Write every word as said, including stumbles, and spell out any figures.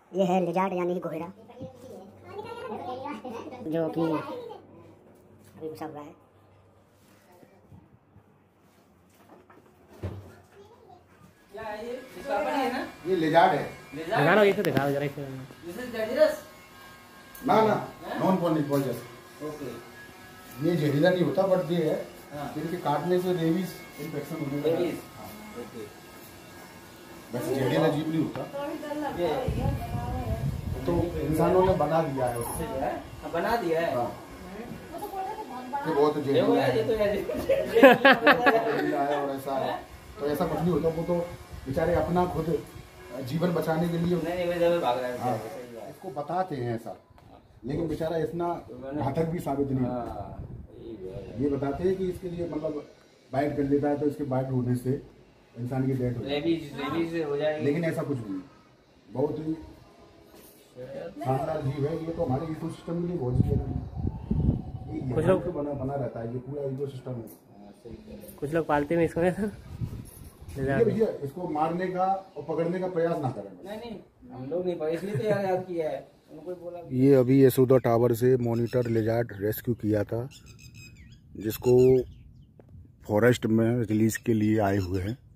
ये है लिजार्ड यानी कि घोड़ा, जो कि अभी घुसा हुआ है। ये लिजार्ड है। दिखाओ ये तो दिखाओ जरा इसे। ना ना नॉन पॉइजनस। ओके। ये जहरीला नहीं होता बट ये है इनके काटने से रेबीज इन्फेक्शन होने लगता है। ओके। वैसे जहरीला जीव नहीं होता, तो इंसानों ने बना दिया है उससे। बना दिया है हाँ। ये बहुत जहरीला है और ऐसा है, तो ऐसा कुछ नहीं होता। वो तो बेचारे अपना खुद जीवन बचाने के लिए भाग रहा है। इसको बताते हैं ऐसा, लेकिन बेचारा इतना घातक भी साबित नहीं होता। ये बताते हैं कि इसके लिए मतलब बाइट कर लेता है तो इसके बाइट होने से इंसान की डेथ हो जाएगी, लेकिन ऐसा कुछ नहीं। बहुत ही शानदार जीव है ये, तो हमारे इको सिस्टम के लिए बहुत ही कुछ लोग तो बना बना रहता है ये पूरा इको सिस्टम है। कुछ लोग पालते हैं इसको सर। भैया इसको मारने का और पकड़ने का प्रयास ना करें। नहीं नहीं हम लोग नहीं, इसलिए तो याद किया है। उनको बोला ये अभी यशोदा टावर से मॉनिटर लिजार्ड रेस्क्यू किया था, जिसको फॉरेस्ट में रिलीज के लिए आए हुए हैं।